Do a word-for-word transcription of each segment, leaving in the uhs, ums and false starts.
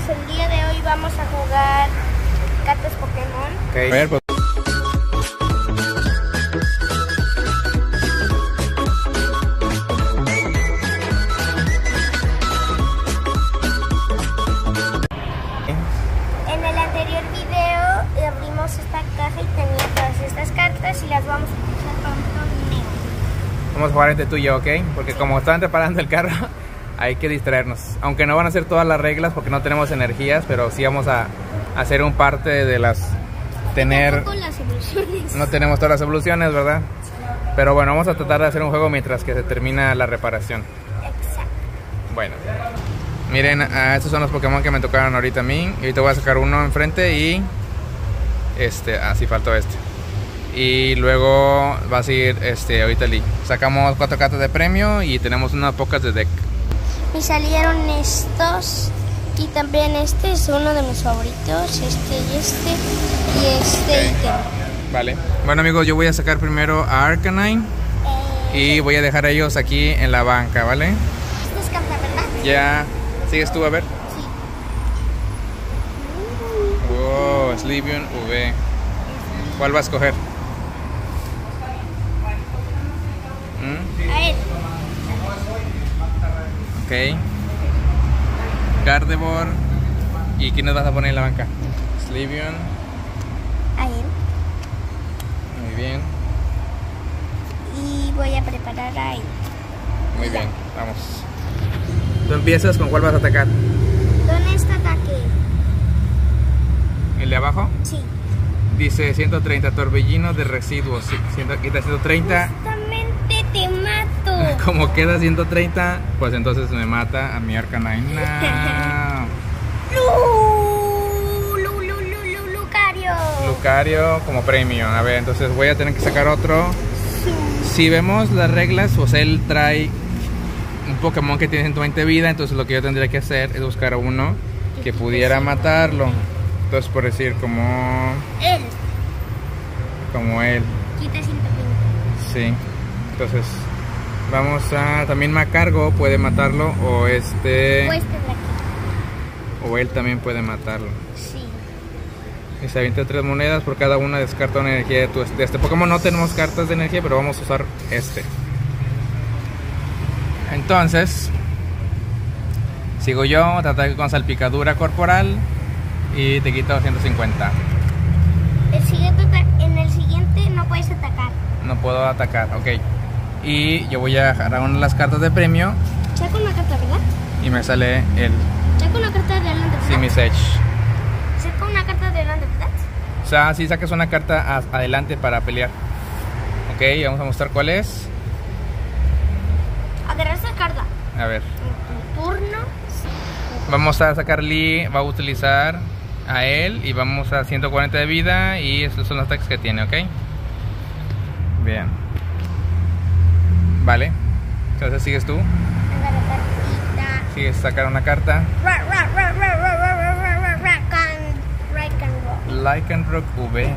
el día de hoy vamos a jugar cartas Pokémon. Okay. A ver, pues. En el anterior video abrimos esta caja y tenía todas estas cartas y las vamos a utilizar para un torneo. Vamos a jugar entre tú y yo, ¿ok? Porque como estaban reparando el carro, hay que distraernos. Aunque no van a ser todas las reglas porque no tenemos energías, pero sí vamos a hacer un parte de las... Tener... Las evoluciones. No tenemos todas las evoluciones, ¿verdad? Pero bueno, vamos a tratar de hacer un juego mientras que se termina la reparación. Exacto. Bueno. Miren, ah, estos son los Pokémon que me tocaron ahorita a mí. Y ahorita voy a sacar uno enfrente y... Este, así ah, faltó este. Y luego va a seguir este, ahorita Lee. Sacamos cuatro cartas de premio y tenemos unas pocas de deck. Me salieron estos y también este es uno de mis favoritos, este y este y este Okay. ítem. Vale. Bueno amigos, yo voy a sacar primero a Arcanine Eh, y voy a dejar a ellos aquí en la banca, ¿vale? Esta es carta, ¿verdad? Ya. ¿Sigues tú a ver? Sí. Wow, Slivion V. ¿Cuál va a escoger? ¿Mm? A ver, Ok. Gardevoir. ¿Y quién nos vas a poner en la banca? Slivion. a él. Muy bien. Y voy a preparar a él. Muy bien. Vamos. ¿Tú empiezas? ¿Con cuál vas a atacar? ¿Dónde está ataque? ¿El de abajo? Sí. Dice ciento treinta torbellino de residuos. Sí, ciento, quita ciento treinta. Justamente te mato. Como queda ciento treinta, pues entonces me mata a mi Arcanine. No. Lu, lu, lu, lu, lu, Lucario. Lucario como premio. A ver, entonces voy a tener que sacar otro. Si vemos las reglas, pues él trae un Pokémon que tiene ciento veinte vida. Entonces lo que yo tendría que hacer es buscar a uno que pudiera matarlo. Entonces por decir como... Él. Como él. Quita ciento veinte. Sí. Entonces vamos a... También Macargo puede matarlo. O este... O este de aquí. O él también puede matarlo. Sí. Y se avienta tres monedas, por cada una descarta una energía de, tu, de este Pokémon. No tenemos cartas de energía, pero vamos a usar este. Entonces sigo yo, te ataco con salpicadura corporal y te quito ciento cincuenta. El siguiente ata- en el siguiente no puedes atacar. No puedo atacar, ok. Y yo voy a agarrar una de las cartas de premio Saca una carta, ¿verdad? y me sale el Saca una carta de adelante, ¿verdad? Simisage. Saca una carta de adelante, ¿verdad? O sea, si sacas una carta a- adelante para pelear. Ok, vamos a mostrar cuál es. Agarra esa carta. A ver. En tu turno. Vamos a sacar Lee, va a utilizar a él y vamos a ciento cuarenta de vida y esos son los ataques que tiene, ¿ok? Bien. Vale. Entonces sigues tú. Agarra cartita. Sigues a sacar una carta. Ra, ra, ra, ra, ra, ra, ra, ra, ra, ra, can- Lycanroc. Lycanroc V.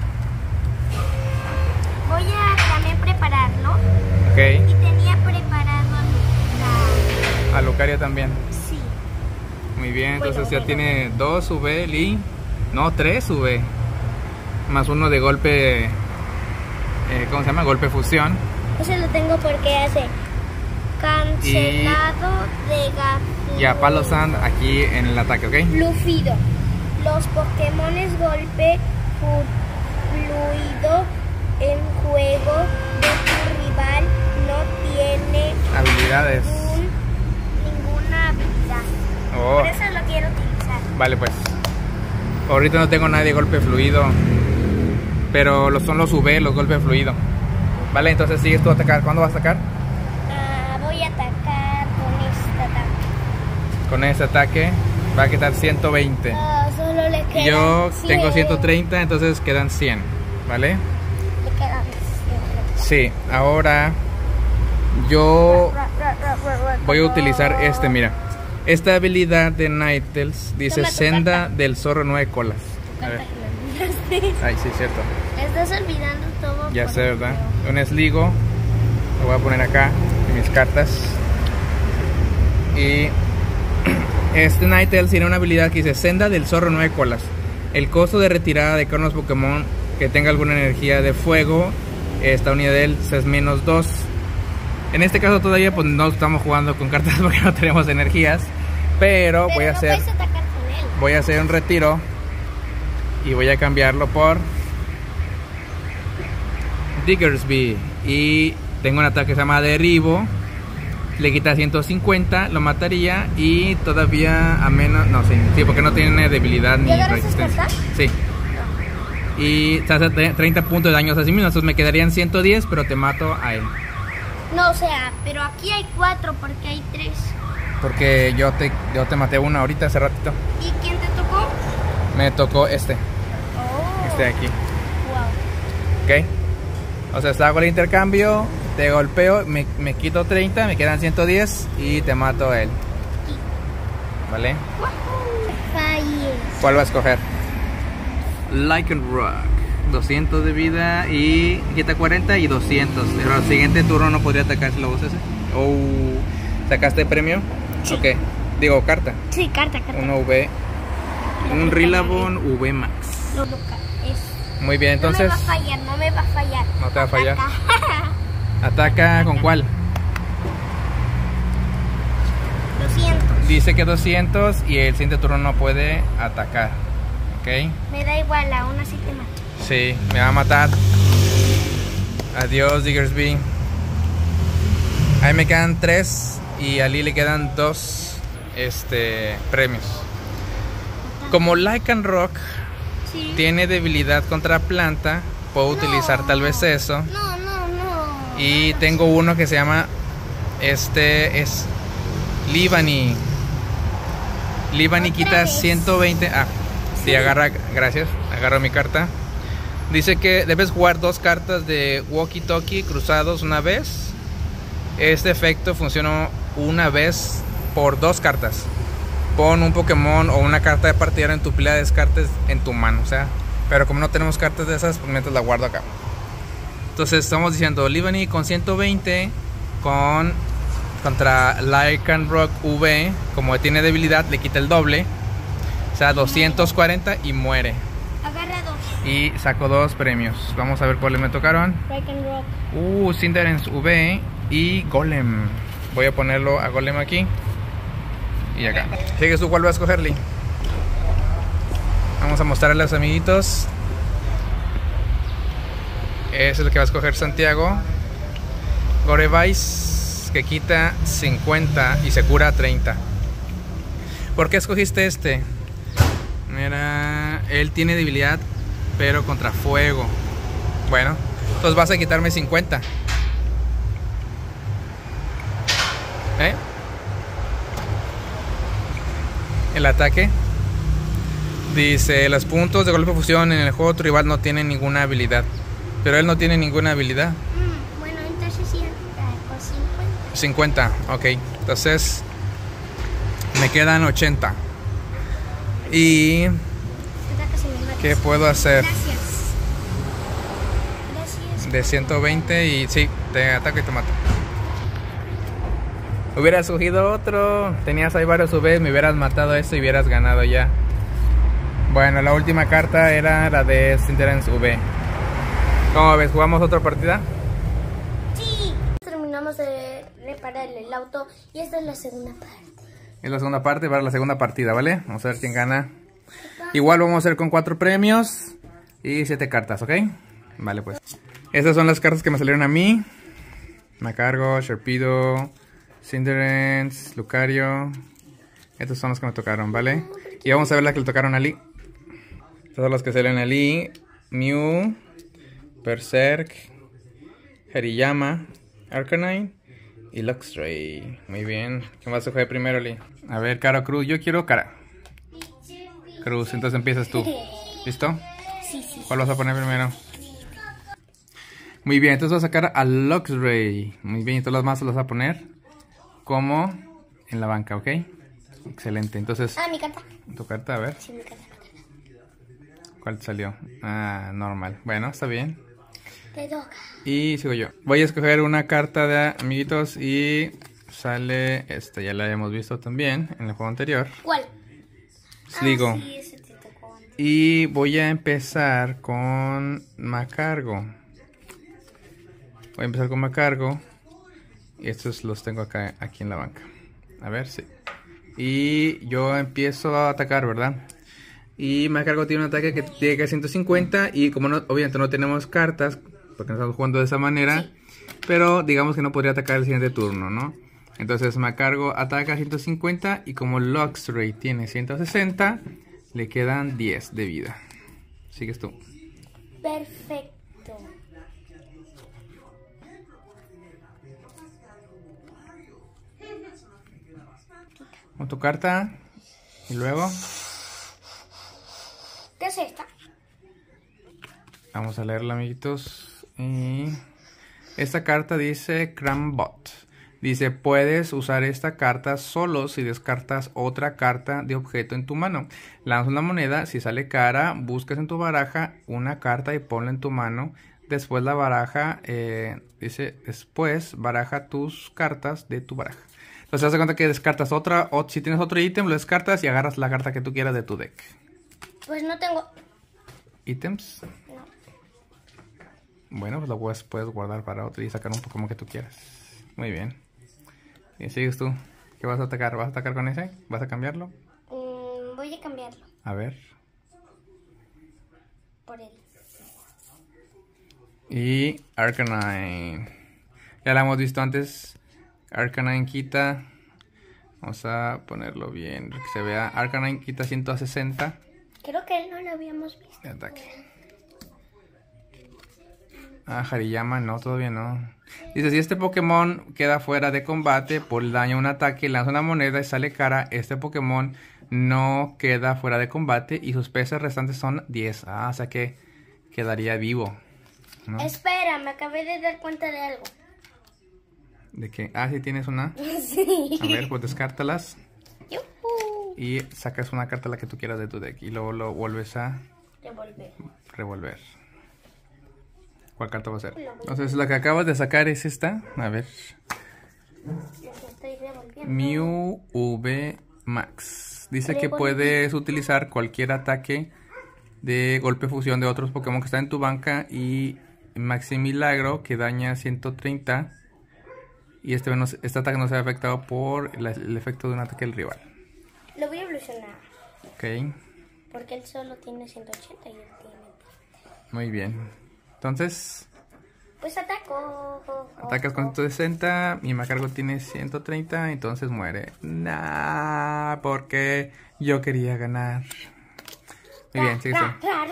Voy a también prepararlo. Ok. Y tenía preparado a Lucario. A Lucario también. Sí. Muy bien. Bueno, Entonces ya bueno. tiene dos V, Lee. No, tres V. Más uno de golpe. Eh, ¿Cómo se llama? Golpe fusión. Ese lo tengo porque hace cancelado de Gaflur. Y a Palo Sand aquí en el ataque, ¿ok? Lufido. Los Pokémones golpe fu- fluido en juego de tu rival no tiene Habilidades. ningún- ninguna habilidad. Oh. Por eso lo quiero utilizar. Vale, pues. Ahorita no tengo nadie golpe fluido. Pero los son los V, los golpes fluido. Vale, entonces sigues tú a atacar. ¿Cuándo vas a atacar? Ah, voy a atacar con este ataque. Con ese ataque va a quitar ciento veinte. Ah, solo le quedan Y yo tengo cien. ciento treinta, entonces quedan cien. ¿Vale? Le quedan cien. Sí, ahora yo Ra, ra, ra, ra, ra, voy a utilizar este, mira. Esta habilidad de Ninetales dice Toma tu Senda carta. del zorro nueve colas. A ver. Ay, sí, cierto. Estás olvidando todo. Ya por sé, el ¿verdad? video. Un Sligo. Lo voy a poner acá en mis cartas. Y Este Ninetales tiene una habilidad que dice Senda del Zorro nueve colas. El costo de retirada de carros Pokémon que tenga alguna energía de fuego, esta unidad de él es menos dos. En este caso todavía pues no estamos jugando con cartas porque no tenemos energías. Pero, pero voy a no hacer voy a hacer un retiro y voy a cambiarlo por Diggersby. Y tengo un ataque que se llama Derribo. Le quita ciento cincuenta, lo mataría y todavía a menos... No, sí, sí, porque no tiene debilidad ni resistencia. Sí. No. Y se hace treinta puntos de daño a sí mismo, entonces me quedarían ciento diez, pero te mato a él. No, o sea, pero aquí hay cuatro porque hay tres. Porque yo te, yo te maté uno ahorita hace ratito. ¿Y quién te tocó? Me tocó este. Oh. Este de aquí. Wow. Ok. O sea, hago el intercambio, te golpeo, me, me quito treinta, me quedan ciento diez y te mato a él. ¿Vale? ¿Cuál va a escoger? Lycanroc. doscientos de vida y quita cuarenta y doscientos. Pero el siguiente turno no podría atacar si lo usas. Oh, ¿sacaste premio? Sí. Ok. Digo, carta. Sí, carta, carta. Una V. Un Rillaboom V Max. Lo, lo, es... Muy bien, entonces... No me va a fallar, no me va a fallar. No te va a fallar. ¿Ataca con cuál? doscientos. Dice que doscientos y el siguiente turno no puede atacar. ¿Ok? Me da igual, aún así te mato. Sí, me va a matar. Adiós, Diggersby. Ahí me quedan tres y a Lee le quedan dos este, premios. Como Lycanroc sí. tiene debilidad contra planta, puedo no, utilizar tal vez eso. No, no, no. Y tengo uno que se llama, este es Leavanny. Leavanny quita vez? ciento veinte. Ah, sí, sí, agarra, gracias, agarro mi carta. Dice que debes jugar dos cartas de Walkie Talkie cruzados una vez. Este efecto funciona una vez por dos cartas. Pon un Pokémon o una carta de partida en tu pila de descartes en tu mano, o sea, pero como no tenemos cartas de esas, pues mientras la guardo acá. Entonces estamos diciendo Leavanny con ciento veinte con contra Lycanroc V, como tiene debilidad, le quita el doble, o sea, doscientos cuarenta y muere. Agarra dos. Y saco dos premios. Vamos a ver cuáles me tocaron. Lycanroc. Uh, Cinderace V y Golem. Voy a ponerlo a Golem aquí. Y acá. ¿Sigues tú cuál vas a escoger, Lee? Vamos a mostrarle a los amiguitos. Ese es el que va a escoger Santiago. Gorevice, que quita cincuenta y se cura treinta. ¿Por qué escogiste este? Mira, él tiene debilidad, pero contra fuego. Bueno, entonces vas a quitarme cincuenta. ¿Eh? El ataque dice: los puntos de golpe fusión en el juego tu rival no tienen ninguna habilidad. Pero él no tiene ninguna habilidad. Mm, bueno, entonces sí, con cincuenta. cincuenta, ok. Entonces me quedan ochenta. Y ¿qué puedo hacer? Gracias. Gracias. De ciento veinte y sí, te ataco y te mato. Hubieras escogido otro. Tenías ahí varios U Vs, me hubieras matado eso y hubieras ganado ya. Bueno, la última carta era la de Cinderace V. ¿Cómo ves? ¿Jugamos otra partida? Sí. Terminamos de reparar el auto y esta es la segunda parte. Es la segunda parte para la segunda partida, ¿vale? Vamos a ver quién gana. Igual vamos a hacer con cuatro premios y siete cartas, ¿ok? Vale, pues. Estas son las cartas que me salieron a mí. Magcargo, Sharpedo, Cinderace, Lucario. Estos son los que me tocaron, ¿vale? Y vamos a ver las que le tocaron a Lee. Estas son las que salieron a Lee. Mew, Berserk, Hariyama, Arcanine y Luxray. Muy bien. ¿Quién vas a jugar primero, Lee? A ver, Cara Cruz. Yo quiero Cara Cruz, entonces empiezas tú. ¿Listo? Sí, sí. ¿Cuál vas a poner primero? Muy bien, entonces vas a sacar a Luxray. Muy bien, y todas las más las vas a poner como en la banca, ¿ok? Excelente, entonces... Ah, mi carta. Tu carta, a ver. Sí, mi carta. ¿Cuál te salió? Ah, normal. Bueno, está bien. Te toca. Y sigo yo. Voy a escoger una carta de amiguitos y sale esta, ya la habíamos visto también en el juego anterior. ¿Cuál? Sligo. Ah, sí, ese te tocó antes. Y voy a empezar con Macargo. Voy a empezar con Macargo. Y estos los tengo acá, aquí en la banca. A ver, sí. Y yo empiezo a atacar, ¿verdad? Y Macargo tiene un ataque que llega a ciento cincuenta. Y como no, obviamente no tenemos cartas, porque no estamos jugando de esa manera. Sí. Pero digamos que no podría atacar el siguiente turno, ¿no? Entonces Macargo ataca a ciento cincuenta. Y como Luxray tiene ciento sesenta, le quedan diez de vida. Sigues tú. Perfecto. Con tu carta. Y luego. ¿Qué es esta? Vamos a leerla, amiguitos. Y esta carta dice Crambot. Dice, puedes usar esta carta solo si descartas otra carta de objeto en tu mano. Lanza una moneda, si sale cara, buscas en tu baraja una carta y ponla en tu mano. Después la baraja, eh, dice, después baraja tus cartas de tu baraja. Entonces, haz de cuenta que descartas otra, o si tienes otro ítem, lo descartas y agarras la carta que tú quieras de tu deck. Pues no tengo... ¿Ítems? No. Bueno, pues lo puedes, puedes guardar para otro y sacar un Pokémon que tú quieras. Muy bien. Y sigues tú. ¿Qué vas a atacar? ¿Vas a atacar con ese? ¿Vas a cambiarlo? Mm, voy a cambiarlo. A ver. Por él. Y Arcanine. Ya la hemos visto antes. Arcanine quita. Vamos a ponerlo bien, que se vea. Arcanine quita ciento sesenta. Creo que él no lo habíamos visto. De ataque. Ah, Hariyama, no, todavía no. Dice, si este Pokémon queda fuera de combate por el daño a un ataque, lanza una moneda y sale cara, este Pokémon no queda fuera de combate y sus P C restantes son diez. Ah, o sea que quedaría vivo, ¿no? Espera, me acabé de dar cuenta de algo. ¿De qué? Ah, sí tienes una. Sí. A ver, pues descártalas. Yuhu. Y sacas una carta la que tú quieras de tu deck y luego lo vuelves a Revolver. revolver. ¿Cuál carta va a ser? Entonces la que acabas de sacar es esta. A ver. Estoy revolviendo. Mew V Max. Dice que puedes utilizar cualquier ataque de golpe fusión de otros Pokémon que están en tu banca. Y Maximilagro que daña ciento treinta. Y este, no, este ataque no se ve afectado por la, el efecto de un ataque del rival. Lo voy a evolucionar. Ok. Porque él solo tiene ciento ochenta y él tiene... Muy bien. Entonces... Pues ataco. Atacas con ciento sesenta. Mi Macargo tiene ciento treinta. Entonces muere. Nah, porque yo quería ganar. Muy bien, sigue.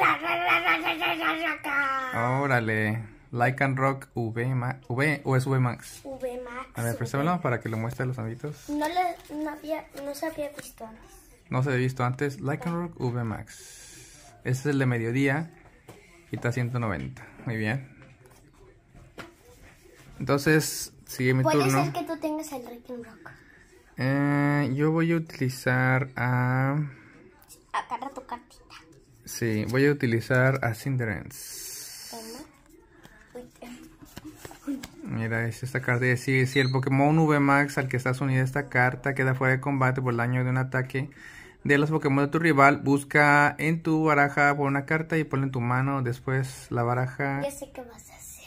Órale. Lycanroc V, V o es V Max. V Max. A ver, préstamelo para que lo muestre a los amiguitos. No, le, no, había, no se había visto antes. No se había visto antes. Lycanroc V Max. Este es el de mediodía. Quita ciento noventa. Muy bien. Entonces, sigue mi Puede turno. ser que tú tengas el Lycanroc. Eh, yo voy a utilizar a... Agarra tu cartita. Sí, voy a utilizar a Cinderace. Mira, es esta carta. Si, si el Pokémon V Max al que estás unida a esta carta queda fuera de combate por el daño de un ataque de los Pokémon de tu rival, busca en tu baraja por una carta y ponla en tu mano. Después la baraja... Ya sé qué vas a hacer.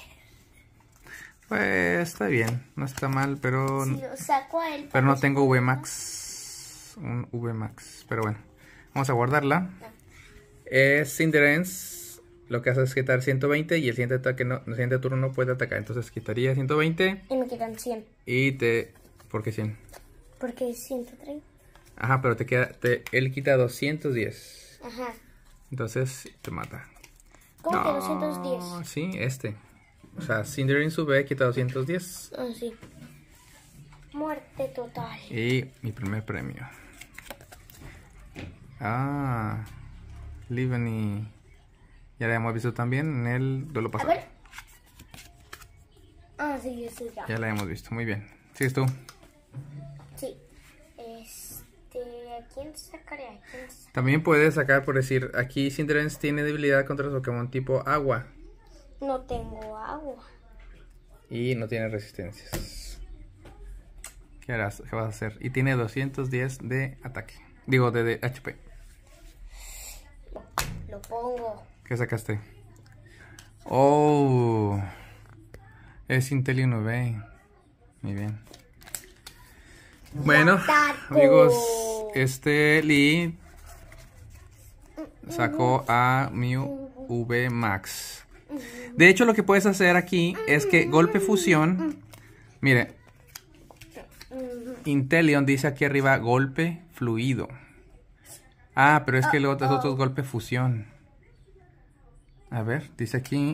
Pues está bien, no está mal, pero... Si lo saco a él... Pero no tengo V Max. Un V Max. Pero bueno, vamos a guardarla. No. Es Cinderace. Lo que hace es quitar ciento veinte y el siguiente ataque no, el siguiente turno no puede atacar. Entonces quitaría ciento veinte. Y me quitan cien. Y te... ¿Por qué cien? Porque es ciento treinta. Ajá, pero te queda... Te, él quita doscientos diez. Ajá. Entonces te mata. ¿Cómo no, que doscientos diez? Sí, este. O sea, Cinderace V quita doscientos diez. Ah, sí. Muerte total. Y mi primer premio. Ah. Liveny. Ya la hemos visto también en el duelo pasado. A ver. Ah, sí, sí, ya. Ya la hemos visto, muy bien. ¿Sigues tú? Sí. Este, ¿a quién sacaré? ¿A quién sacaré? También puedes sacar, por decir, aquí Cinderace tiene debilidad contra los Pokémon tipo agua. No tengo agua. Y no tiene resistencias. ¿Qué harás? ¿Qué vas a hacer? Y tiene doscientos diez de ataque. Digo, de, de H P. Lo pongo. ¿Qué sacaste? Oh, es Intelion U V. Muy bien. Bueno, amigos, este Lee sacó a Mew U V Max. De hecho, lo que puedes hacer aquí es que golpe fusión. Mire, Intelion dice aquí arriba golpe fluido. Ah, pero es que luego otros otros golpe fusión. A ver, dice aquí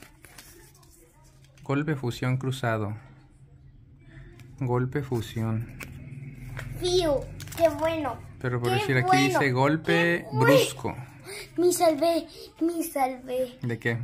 golpe fusión cruzado. Golpe fusión. Fiu, qué bueno. Pero por qué decir aquí bueno, dice golpe brusco. Me salvé, me salvé. ¿De qué?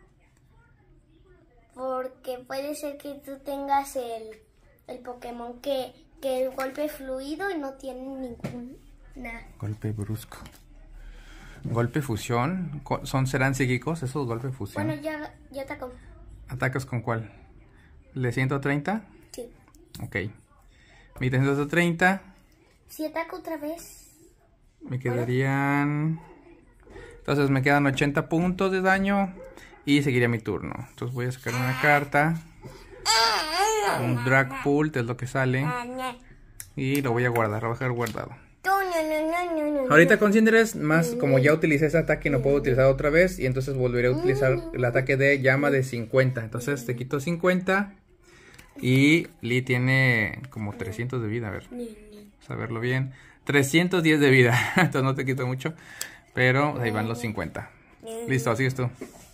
Porque puede ser que tú tengas el, el Pokémon que, que el golpe fluido y no tiene ninguna. Golpe brusco. Golpe fusión. ¿Son, serán psíquicos esos golpe fusión? Bueno, ya, ya atacó. ¿Atacas con cuál? ¿El de ciento treinta? Sí. Ok. Mi ciento treinta. Si ataco otra vez. Me quedarían... Entonces me quedan ochenta puntos de daño. Y seguiría mi turno. Entonces voy a sacar una carta. Un Dragapult es lo que sale. Y lo voy a guardar, lo voy a dejar guardado. Ahorita con Cinderace, más como ya utilicé ese ataque, no puedo utilizar otra vez. Y entonces volveré a utilizar el ataque de llama de cincuenta. Entonces te quito cincuenta. Y Lee tiene como trescientos de vida. A ver, vamos a verlo bien. trescientos diez de vida. Entonces no te quito mucho. Pero ahí van los cincuenta. Listo, sigues tú.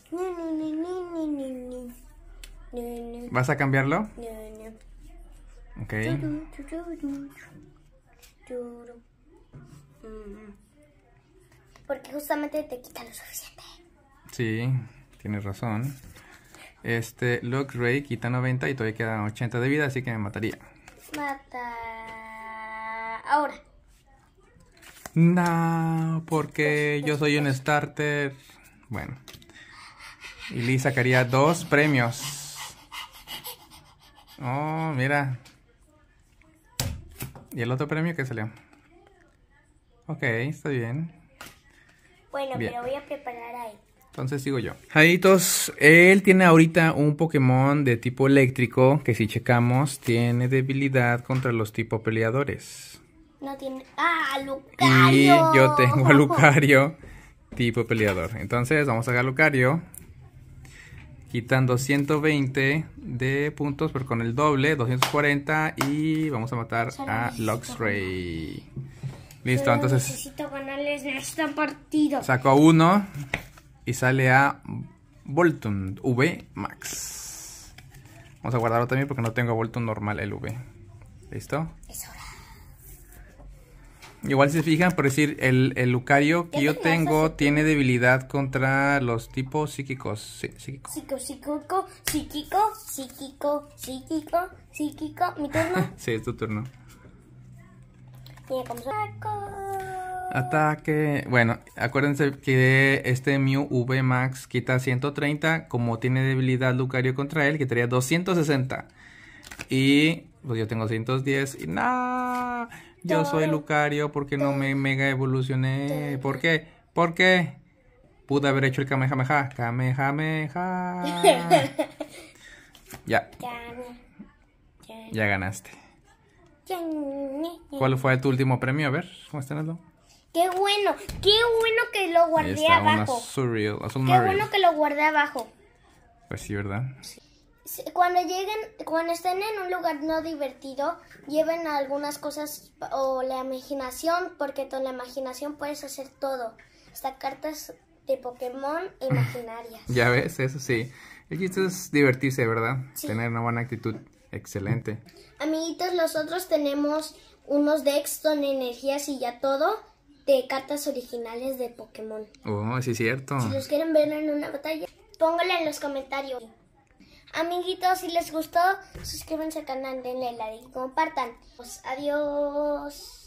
¿Vas a cambiarlo? Ok. Porque justamente te quita lo suficiente. Sí, tienes razón. Este, Luxray quita noventa y todavía quedan ochenta de vida, así que me mataría. Mata. Ahora. No, porque yo soy un starter. Bueno. Y Lee sacaría dos premios. Oh, mira. ¿Y el otro premio qué salió? Ok, está bien. Bueno, bien. pero voy a preparar ahí. Entonces sigo yo. Jaitos, él tiene ahorita un Pokémon de tipo eléctrico que si checamos tiene debilidad contra los tipo peleadores. No tiene... ¡Ah, Lucario! Y yo tengo a Lucario tipo peleador. Entonces vamos a sacar a Lucario. Quitando ciento veinte de puntos, pero con el doble, doscientos cuarenta. Y vamos a matar a Luxray. Listo, Solo entonces necesito ganarles en esta partida. saco a uno y sale a Volton U V Max. Vamos a guardarlo también porque no tengo a Volton normal el V. ¿Listo? Es hora. Igual si se fijan, por decir, el, el Lucario que yo tengo tiene debilidad contra los tipos psíquicos. Sí, psíquico. Psico, psíquico, psíquico, psíquico, psíquico, psíquico. ¿Mi turno? Sí, es tu turno. Mira cómo soy. Ataque. Bueno, acuérdense que este Mew U V Max quita ciento treinta. Como tiene debilidad Lucario contra él, quitaría doscientos sesenta. Y pues yo tengo ciento diez. Y nada. Yo soy Lucario porque no me mega evolucioné. ¿Por qué? ¿Por qué? Pude haber hecho el Kamehameha. Kamehameha. Ya. Ya ganaste. ¿Cuál fue tu último premio? A ver, muéstranoslo. Qué bueno, qué bueno que lo Ahí guardé está, abajo. una surreal, azul Qué marine. bueno que lo guardé abajo. Pues sí, ¿verdad? Cuando lleguen, cuando estén en un lugar no divertido, lleven algunas cosas o la imaginación, porque con la imaginación puedes hacer todo. Hasta cartas de Pokémon imaginarias. Ya ves, eso sí. El chiste es divertirse, ¿verdad? Sí. Tener una buena actitud. Excelente. Amiguitos, nosotros tenemos unos decks con energías y ya todo de cartas originales de Pokémon. Oh, sí es cierto. Si los quieren ver en una batalla, pónganlo en los comentarios. Amiguitos, si les gustó, suscríbanse al canal, denle like y compartan. Pues adiós.